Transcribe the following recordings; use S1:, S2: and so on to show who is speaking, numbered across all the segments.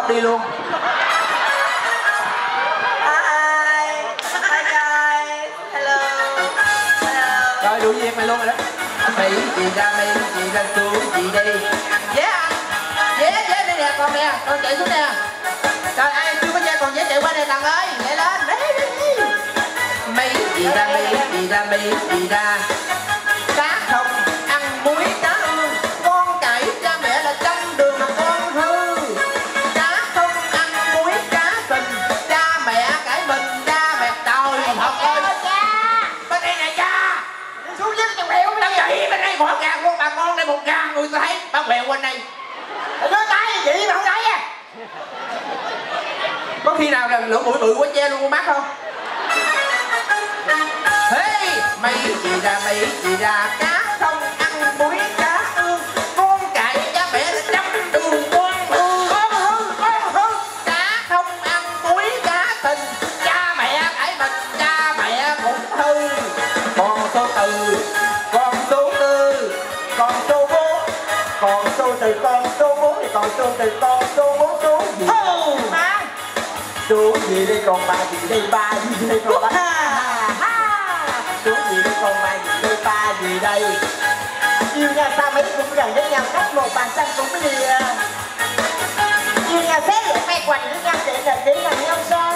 S1: bớt đi luôn.
S2: Hi guys, hello.
S1: Rồi đủ việc mày luôn rồi đó. Mày chị ra mày, chị ra xuống, chị đi.
S2: Dễ anh. Dễ đây nè, con nè, con chạy xuống nè. Rồi ai chưa có dễ còn dễ chạy qua đây Tần ơi, nhảy lên.
S1: Mày chị ra mày, chị ra mày, chị ra.
S2: Cá không ăn muối cá ương, con cải cha mẹ là trong đường mà con hư. Cá không ăn muối cá sình, cha mẹ cãi mình, cha mẹ trời Phật ơi. Bên đây nè cha. Xuống dưới cái quẹo bên đây. Chị bên đây bỏ gà luôn, bà con đây một gà người ta thấy, bà quẹo bên đây. Đưa tay chị mà không thấy à.
S1: Có khi nào là lỗ mũi bự quá che luôn con mắt không?
S2: Hey, mày chị ra mày chị ra, cá không ăn muối cá ương, con cải cha mẹ là trong đường con hư. Cá không ăn muối cá tình, cha mẹ cãi mình, cha mẹ cũng hư.
S1: Còn số từ, còn số tư, còn số bốn, còn số từ, còn số bốn thì còn số từ, còn số bốn số gì?
S2: Má
S1: Số gì đây còn ba gì đây, ba gì đây còn ba. Số gì đây còn ba gì đây, ba gì đây?
S2: yêu nhà sao mấy cũng gần với nhau, cách một bàn chân cũng mới đi. Yêu nhà xét lại may quành với nhau để gần nhau sao?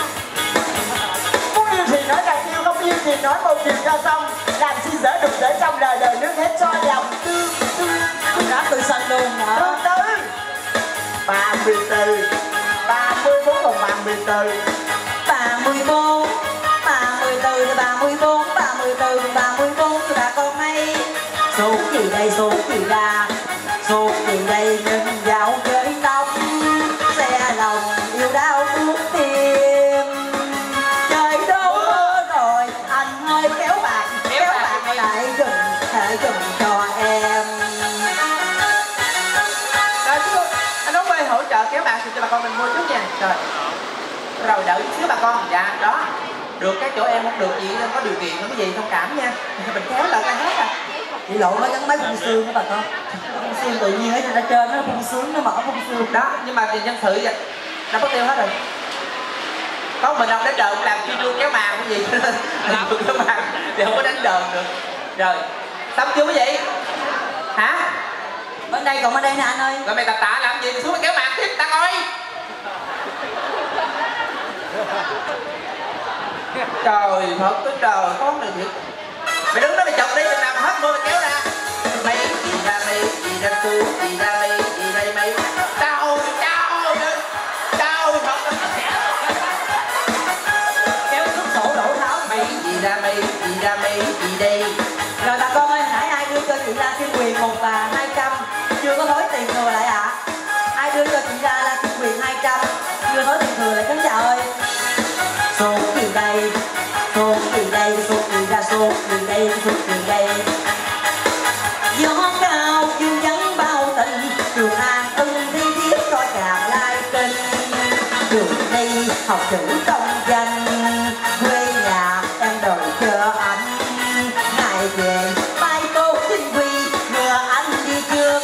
S2: Muốn yêu thì nói rằng yêu, không yêu thì nói một điều cho xong. Làm chi dở đục dở trong đời đời nước hết cho lòng tư. Đó từ sân luôn hả? Tương tư
S1: 34, 34 còn 34.
S3: 34, 34 thì 34, 34 thì 34 thì bà con hay. Số gì đây, số gì ra, số gì đây nhưng dạo chơi tóc, xe lòng yêu đau buốt tim. Trời đâu mơ rồi, anh ơi kéo bạn lại dùm cho em.
S2: Rồi chú anh Út ơi hỗ trợ kéo bạn cho bà con mình mua trước nha. Rồi đợi xíu bà con. Dạ đó. Được cái chỗ em không được gì nên có điều kiện không có gì thông cảm nha. Mình kéo lại ra hết à.
S3: Chị lộ nó gắn mấy phun xương đó bà con. Phun xương tự nhiên ở trên nó phun sướng, nó mở phun xương.
S2: Đó, nhưng mà tiền nhân sự vậy đã mất tiêu hết rồi. Có mình đâu đánh đờn làm chuyên đương kéo màn cái gì làm được kéo màn thì không có đánh đờn được. Rồi, xong chưa quý vị? Hả?
S3: Bên đây còn bên đây nè anh ơi.
S2: Rồi mày tạ làm gì? Xuống mày kéo màn tiếp ta coi. Trời thật cái trời con này thiệt. Mày đứng đó mày chọc đi, chừng nào hết mưa mày kéo ra. Mày chị ra mày, chị ra xuống, chị ra mày, chị đây mày. Đau thật.
S3: Kéo xuống sổ đổ tháo.
S2: Mày chị ra mày, chị ra mày, chị đây.
S3: Rồi bà con ơi, nãy ai đưa cho chị La Kim Quyền 1 và 200 chưa có thối tiền thừa lại ạ? Ai đưa cho chị La Kim Quyền 200 chưa thối tiền thừa lại khán giả ơi? Số gì đây, số gì đây, số gì ra, số gì đây, số gì đây. Gió cao dương vấn bao tình, đường an ưng thi thiết coi tràm lai kinh. Đường đi học chữ công danh, quê nhà em đợi chờ anh. Ngày về mai cô chính quy, nhờ anh đi trước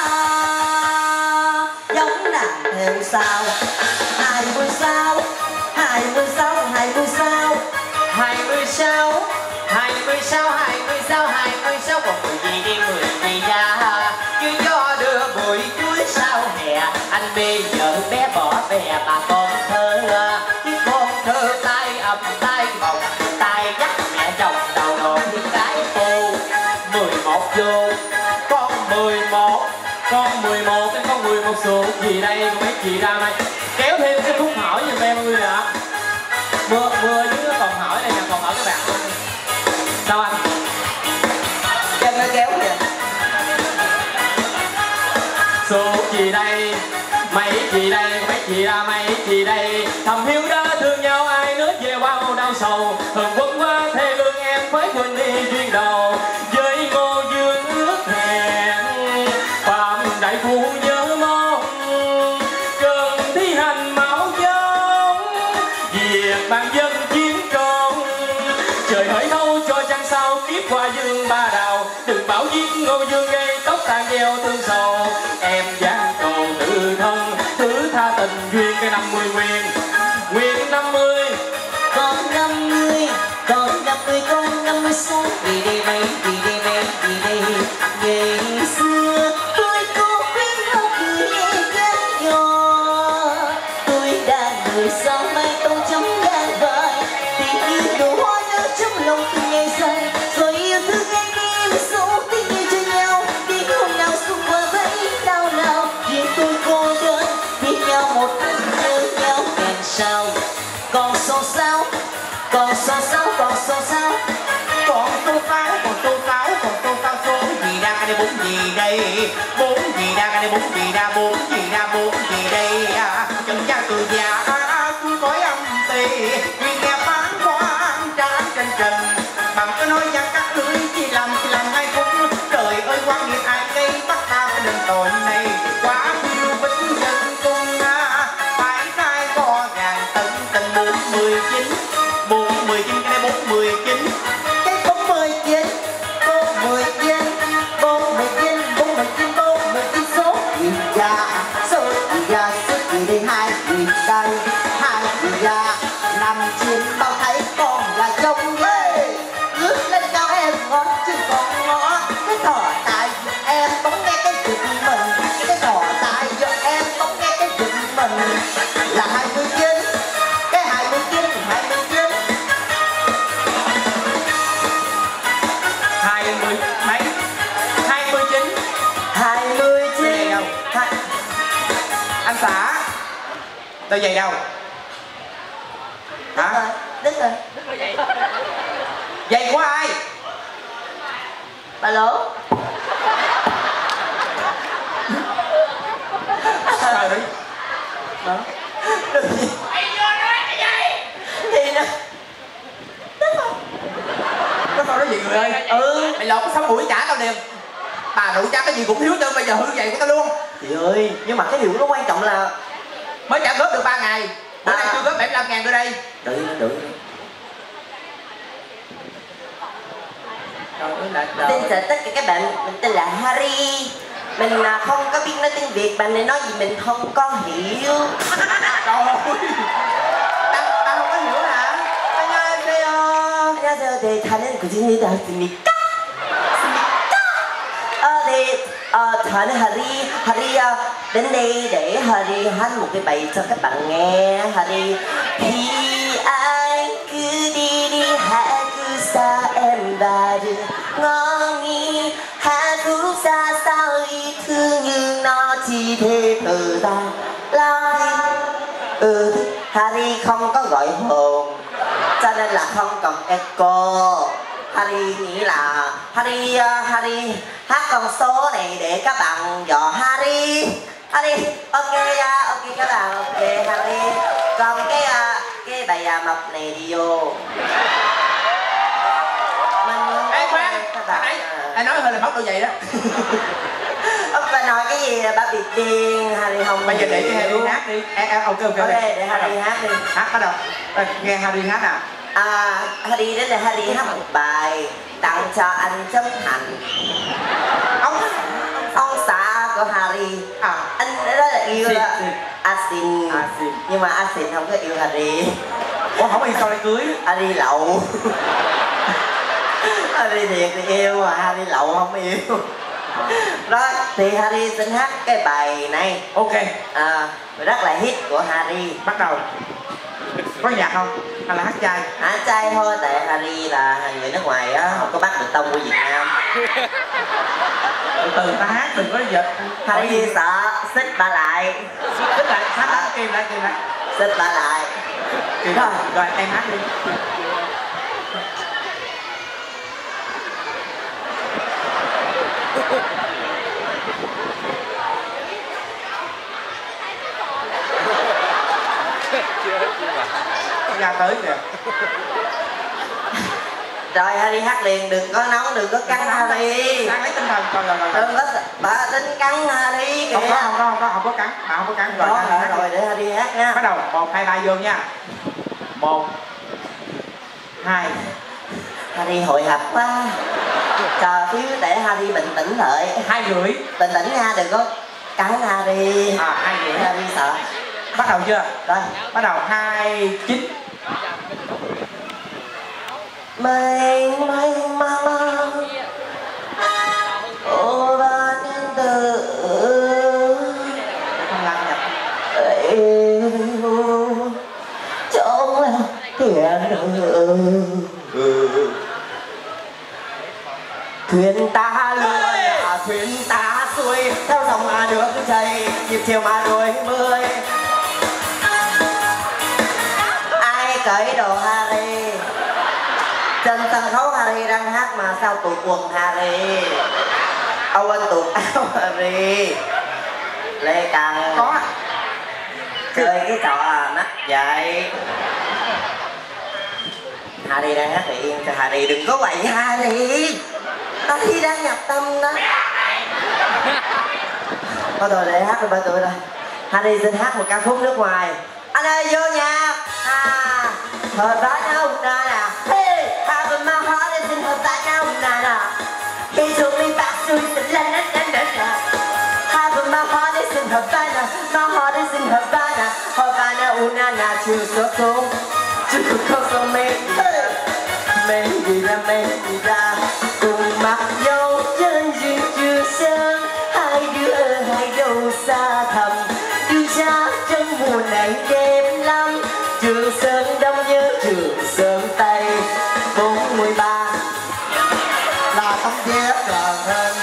S3: giống nàng theo sao. 26, 26, 26,
S2: 26 còn người gì đi người gì ra. Chứ gió đưa bụi chuối sau hè, anh bây giờ bé bỏ về bà con thơ. Chứ con thơ tay ập tay vòng, tay dắt mẹ chồng đầu đội những cái phù. 11 vô con 11, con 11 em con 11 số gì đây, con mấy chị ra đây kéo thêm cái phút hỏi giùm em mọi người ạ. Mưa chứ còn hỏi đây nè, còn hỏi các bạn luôn. Sao anh? Chân nó kéo kìa. Số gì đây, mấy chị đây, mấy chị ra mấy chị đây. Thầm hiếu đã thương nhau ai nước về bao đau sầu. Thường quân qua thê lương em phải quên đi duyên đầu. Với Ngô Dương ước hẹn, Phạm Đại Phu nhớ mong. Cần thi hành máu giống, việc ban dân chiến công. Trời hỡi thâu cho chăng sao kiếp qua dương ba đào. Đừng bảo giết Ngô Dương gây tóc tàn gieo thương sầu. Em gian cầu tự thân thứ tha
S1: tình duyên cái 50 nguyên 50.
S2: Còn 50, còn 50, còn 50 số vì đây mấy, vì đây mấy, vì đây. Ngày xưa tôi có khuyên học người gắn nhỏ, tôi đang người sao mai tông trong ngàn vời, tình yêu đổ hoa nở trong lòng từng ngày dài, rồi yêu thương em đi số tình yêu cho nhau, đi hôm nào xung quanh thấy đau nào, riêng tôi cô đơn biết nhau một lần nhớ nhau càng sao. Còn số 6, còn số 6, còn số 6,
S1: Còn số 6, còn số 6, còn số 6 số gì ra cái này 4 gì đây, 4 gì ra cái này 4 gì ra, 4 gì ra, 4 gì đây. Chân cha từ già tôi cõi âm tỳ, vì nghe phán quan trán trên trần, bằng cái nói văn các lưới chỉ làm ngay phút. Trời ơi quan nghiệt ai gây bắt ta cái đường tội này, quá phiêu vĩnh dân cung phải trai co gàng tận tình 419, 419 cái này 419.
S2: cái 419, 419, 419, 419, 419 số gì ra, số gì ra, số gì đây 2 gì đây, 2 gì ra, 5 chín bao thấy con là trông ghê, ngước lên cao em ngó chứ còn ngó, cái thỏ tại em bỗng nghe cái giật mình, cái thỏ tại giờ em bỗng nghe cái giật mình, là 29, cái 29, 29.
S1: 20 mấy 29
S2: 29
S1: đâu anh xã tờ giày đâu hả?
S2: Đứt rồi.
S1: Giày của ai?
S2: Bà lỗ.
S1: Trời ơi
S2: Đó. Được gì? Gì nè?
S1: có câu đó gì người ơi? Mày lột có 6 buổi trả tao liền. Bà rượu cha cái gì cũng thiếu trơn, bây giờ hư giày của tao luôn.
S2: Chị ơi, nhưng mà cái điều nó quan trọng là
S1: Mới trả góp được 3 ngày, bữa nay chưa góp 75.000 đưa đây.
S2: đợi nó đợi. Xin chào tất cả các bạn, mình tên là Harry. Mình không có biết nói tiếng Việt, bạn này nói gì mình không có hiểu.
S1: Trời ơi, tao không có hiểu hả?
S2: 안녕하세요. 안녕하세요. 네, 저는 구진이다 왔습니다. 저는 Harry đến đây để Harry hát một cái bài cho các bạn nghe. Harry thì anh cứ đi hãy cứ xa em và đừng ngó nghi, hãy cứ xa sao ý thương như nó chỉ thế thời gian lại. Harry không có gọi hồn cho nên là không còn echo. Harry nghĩ là Harry hát con số này để các bạn dò Harry. Ok các bạn, ok Harry. Còn cái bài mập này đi vô.
S1: Ê khoan, anh nói hơi là móc đôi giày đó.
S2: Ông bà nói cái gì bà bị điên. Harry không.
S1: Bây giờ để cho Harry hát đi. Ok
S2: để Harry hát đi.
S1: Hát bắt đầu. Nghe Harry hát nào.
S2: Harry đến là Harry hát một bài tặng cho anh Trấn Thành, ông xã của Harry. Anh đó là yêu Asin, nhưng mà Asin không có yêu Harry.
S1: Ủa không yêu sao lại cưới?
S2: Harry lậu. Harry thiệt thì yêu mà Harry lậu không yêu. Rồi thì Harry xin hát cái bài này.
S1: Ok.
S2: Rất là hit của Harry.
S1: Bắt đầu. Có nhạc không? Hay là hát trai?
S2: Hát trai thôi, tại Harry là người nước ngoài á, không có bắt được tông của Việt Nam.
S1: Từ ta hát đừng có giật.
S2: Harry sợ xích bà lại.
S1: Xích lại, hát kìm lại.
S2: Xích bà lại.
S1: Rồi em hát đi. Ra tới kìa.
S2: Rồi Harry hát liền, đừng có nóng, đừng có cắn Harry.
S1: Đang lấy tinh thần rồi.
S2: Đừng có bà tính cắn Harry kìa.
S1: Không có cắn. Không có cắn.
S2: Rồi để Harry hát nha.
S1: Bắt đầu 1, 2, 3 vô nha. 1, 2.
S2: Harry hồi hộp quá. Chờ xíu để Harry bình tĩnh lại.
S1: 2 rưỡi.
S2: Bình tĩnh nha, đừng có cắn Harry.
S1: 2 rưỡi.
S2: Harry sợ.
S1: Bắt đầu chưa?
S3: Rồi.
S1: Bắt đầu 29.
S3: Mênh mênh mang mang ô ba nhân tử
S1: Không làm nhập.
S3: trong thuyền ta lượn thuyền ta xuôi theo dòng mà nước chảy nhịp chiều mà đuổi mươi ai cởi đồ Harry trên sân khấu Harry đang hát mà sao tụt quần Harry Owen tụt áo Harry Lê Càng
S1: Có.
S3: chơi cái trò nách vậy. Harry đang hát thì yên cho Harry, đừng có quậy Harry, Harry đang nhập tâm đó. Thôi rồi để hát rồi ba tụi rồi. Harry xin hát một ca khúc nước ngoài. Anh ơi vô nhạc. Her banana nana, hey, have my heart is in her banana nana. He took me back to the land, have my heart is in her banana, my heart is in her banana, nana chưa số không, chưa có số mấy gì ra, cùng mặc dấu chân duyên chưa sớm, hai đứa ở hai đầu xa thầm, đưa ra trong mùa này đẹp lắm. Trường Sơn Đông nhớ Trường Sơn Tây 43 là tấm vé gần hơn.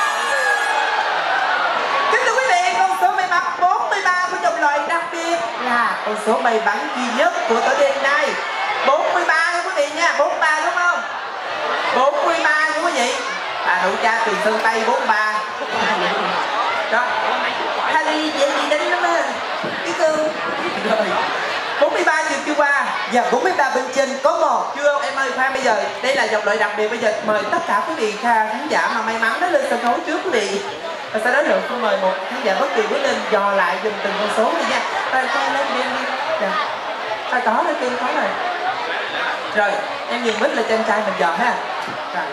S1: Kính thưa quý vị, con số may mắn 43 của dòng loại đặc biệt là con số may mắn duy nhất của tối đêm nay. 43 nha quý vị nha, 43 đúng không? 43 nha quý vị. Đủ cha Trường Sơn Tây 43. Đó.
S3: Harry dễ gì đánh lắm á. Cái cưng.
S1: Rồi. 43 chưa qua.
S3: Dạ 43 bên trên có một.
S1: Chưa em ơi, khoan, bây giờ đây là dòng loại đặc biệt. Bây giờ mời tất cả quý vị khán giả mà may mắn đó lên sân khấu trước quý vị. Và sau đó được tôi mời một khán giả bất kỳ bước lên dò lại dùm từng con số này nha. Rồi cho lên đi. Có rồi, tiên có rồi. Rồi em nhìn mít là cho em trai mình dò ha. Rồi.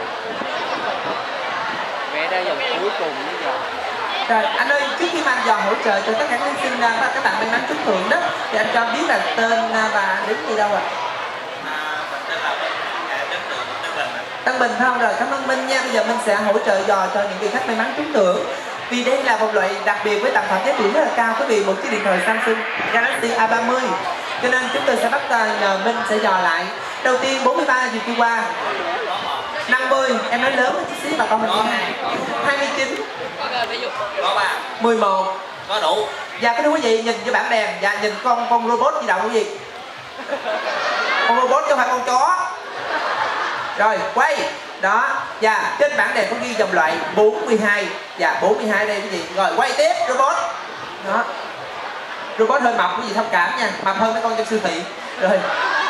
S2: Mẹ ra dòng cuối cùng bây giờ.
S1: Rồi anh ơi, trước khi mà anh dò hỗ trợ cho tất cả các sinh các bạn may mắn trúng thưởng đó, thì anh cho biết là tên và đứng từ đâu ạ? Tân Bình phải không? Rồi cảm ơn Minh nha. Bây giờ Minh sẽ hỗ trợ dò cho những vị khách may mắn trúng thưởng. Vì đây là một loại đặc biệt với tầm phẩm giá trị rất là cao quý vị, một chiếc điện thoại Samsung Galaxy A30. Cho nên chúng tôi sẽ bắt nhờ Minh sẽ dò lại. Đầu tiên 43 gì kia qua. 50, em nói lớn một chút xíu bà con mình. 29.
S2: Có 3.
S1: 11.
S2: Có đủ.
S1: Dạ cái thưa quý vị, nhìn cái bảng đèn và nhìn con robot di động quý vị. Con robot chứ không phải con chó. Rồi quay. Đó. Và trên bảng đèn có ghi dòng loại 42. Dạ 42 đây quý vị. Rồi quay tiếp robot. Đó. Robot hơi mập quý vị thông cảm nha, mập hơn mấy con trong siêu thị. Rồi.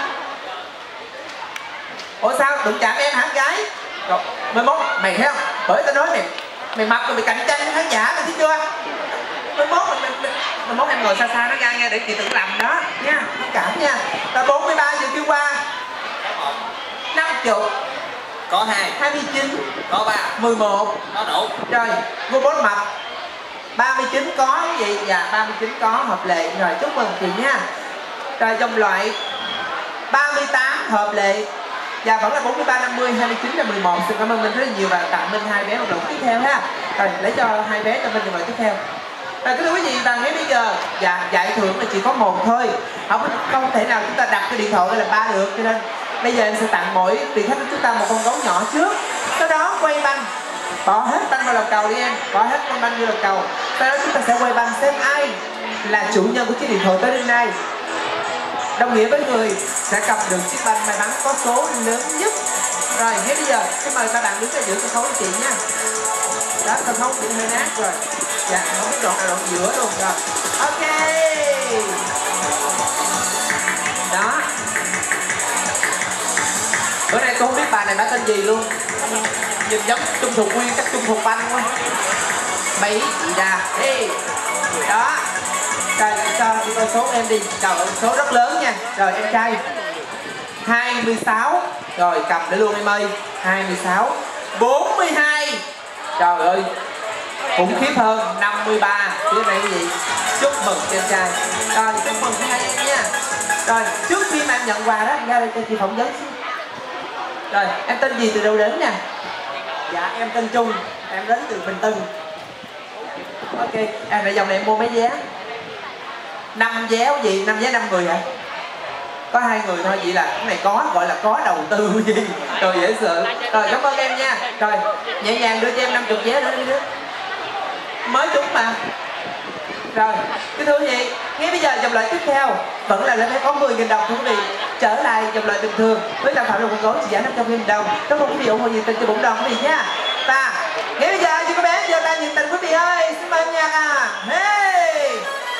S1: Ủa sao đụng chạm em hả gái? Rồi 11 mày thấy không? Bởi tao nói mày mập rồi mày cạnh tranh với khán giả mày thấy chưa? 11 em ngồi xa xa nó ra nghe để chị tự làm đó nha, thông cảm nha. Và 43 vừa kêu qua 50.
S2: Có 2.
S1: 29.
S2: Có 3.
S1: 11.
S2: Có đủ.
S1: Rồi robot mập 39 có cái gì? Dạ 39 có, hợp lệ. Rồi chúc mừng chị nha. Rồi dòng loại 38 hợp lệ. Dạ vẫn là 43, 50, 29 và 11. Xin cảm ơn Minh rất là nhiều và tặng Minh 2 vé một lần tiếp theo ha. Rồi lấy cho 2 vé cho Minh một lần tiếp theo. Rồi thưa quý vị, và ngay bây giờ dạ giải thưởng là chỉ có một thôi, không thể nào chúng ta đặt cái điện thoại lên là 3 được, cho nên bây giờ em sẽ tặng mỗi vị khách của chúng ta một con gấu nhỏ trước, sau đó quay banh, bỏ hết banh vào lòng cầu đi em, bỏ hết con banh vô lòng cầu, sau đó chúng ta sẽ quay banh xem ai là chủ nhân của chiếc điện thoại tới đêm nay, đồng nghĩa với người sẽ cầm được chiếc banh may mắn có số lớn nhất. Rồi ngay bây giờ xin mời các bạn đứng ở giữa sân khấu của chị nha. Đó, sân khấu cũng hơi nát rồi. Dạ, không biết đoạn nào đoạn giữa luôn rồi. Ok. Đó. Bữa nay tôi không biết bà này đã tên gì luôn. Nhìn giống Trung Thục Nguyên, chắc Trung Thục Banh quá. Mấy chị ra. Ê. Đó. Rồi, cho chị coi số em đi. Trời ơi, số rất lớn nha. Rồi, em trai 26. Rồi, cầm để luôn em ơi. 26. 42. Trời ơi. khủng khiếp hơn 53 phía này quý vị. Chúc mừng cho anh trai. Rồi chúc mừng hai em nha. Rồi trước khi mà em nhận quà đó ra đây cho chị phỏng vấn. Rồi em tên gì, từ đâu đến nha?
S3: Dạ em tên Trung, em đến từ Bình Tân.
S1: Ok, em lại dòng này em mua mấy vé? 5 vé quý vị, 5 vé 5 người hả? Có 2 người thôi, vậy là cái này có gọi là có đầu tư gì. Rồi dễ sợ. Rồi cảm ơn em nha. Rồi nhẹ nhàng đưa cho em 50 vé nữa đi đứa. Mới trúng mà. Rồi, cái thưa quý vị, ngay bây giờ dòng loại tiếp theo vẫn là lên có 10.000 đồng thưa quý vị. Trở lại dòng loại bình thường với sản phẩm đồng gối trị giá 500.000 đồng. Cảm ơn quý vị ủng hộ nhiệt tình cho bụng đồng quý vị nha. Và ngay bây giờ chị có bé giơ tay nhiệt tình quý vị ơi, xin mời nhạc à. Hey!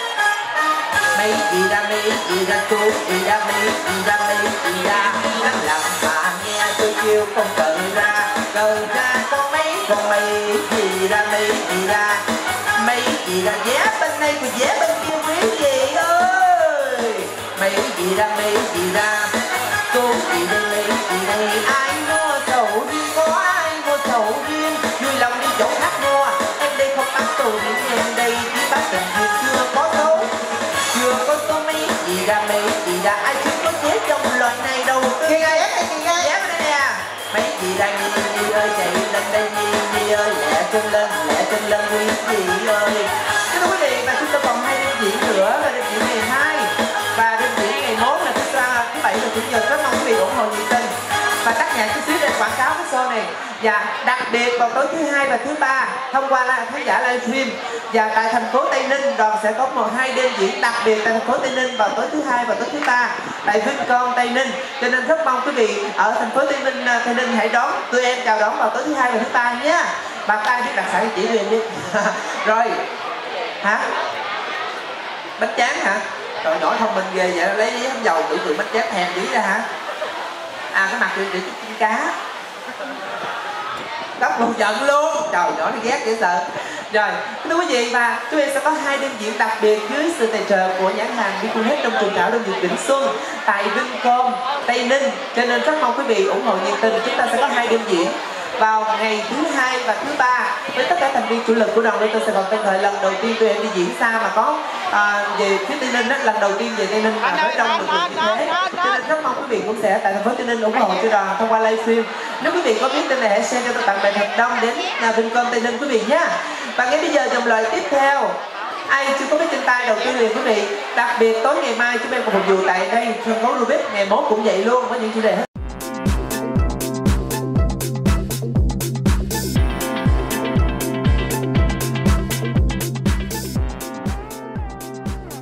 S1: Mấy chị ra mấy chị ra chú chị ra mấy chị ra mấy chị ra nắng làm mà nghe tôi kêu không cần ra có mấy chị ra mấy chị ra mấy chị ra vé bên đây thì vé bên kia quý vị ơi. Mấy chị ra mấy chị ra chú chị đây mấy chị đây ai mua sầu riêng có ai mua sầu riêng vui lòng đi chỗ khác mua em đây không bắt tù những em đây chỉ bắt tình duyên chưa có số. Chưa có số mấy chị ra ai chưa có vé trong loại này đâu. Kìa ghé ghé ghé bên đây nè. Mấy chị ra Nhi ơi chạy lên đây Nhi ơi lẹ chân lên quý vị ơi. Thưa quý vị, và chúng ta còn 2 đêm diễn nữa là đêm diễn ngày 2 và đêm diễn ngày 1 là thứ 7 và chủ nhật. Rất mong quý vị ủng hộ nhiệt tình và tác nhạc chút xíu để quảng cáo cái show này. Và đặc biệt vào tối thứ 2 và thứ 3 thông qua khán giả livestream và tại thành phố Tây Ninh, đoàn sẽ có 2 đêm diễn đặc biệt tại thành phố Tây Ninh vào tối thứ 2 và tối thứ 3 tại Vincom Tây Ninh. Cho nên rất mong quý vị ở thành phố Tây Ninh hãy đón tụi em chào đón vào tối thứ 2 và thứ 3 nhé. Bạn ai biết đặc sản chỉ tụi em đi. Rồi hả? Bánh tráng hả? Trời nhỏ thông minh ghê vậy, lấy hâm dầu tự bánh tráng thèm dữ ra hả? À cái mặt để chút chiên cá góc luôn giận luôn. Trời nhỏ nó ghét dễ sợ. Rồi thưa quý vị, và chúng em sẽ có 2 đêm diễn đặc biệt dưới sự tài trợ của nhãn hàng Viconet trong trường thảo Đông Dược Vĩnh Xuân tại Vincom Tây Ninh. Cho nên rất mong quý vị ủng hộ nhiệt tình. Chúng ta sẽ có 2 đêm diễn vào ngày thứ 2 và thứ 3 với tất cả thành viên chủ lực của đoàn Lotto Sài Gòn Tân Thời. Lần đầu tiên tụi em đi diễn xa mà có về phía Tây Ninh đó, lần đầu tiên về Tây Ninh mà với đông được như thế. Cho nên rất mong quý vị cũng sẽ tại thành phố Tây Ninh ủng hộ cho đoàn thông qua livestream. Nếu quý vị có biết tin này hãy share cho bạn bè thật đông đến Vincom Tây Ninh quý vị nhé. Và ngay bây giờ dòng loại tiếp theo ai chưa có biết trên tay đầu tiên liền quý vị. Đặc biệt tối ngày mai chúng em còn phục vụ tại đây sân khấu Rubik, ngày 1 cũng vậy luôn với những chủ đề hết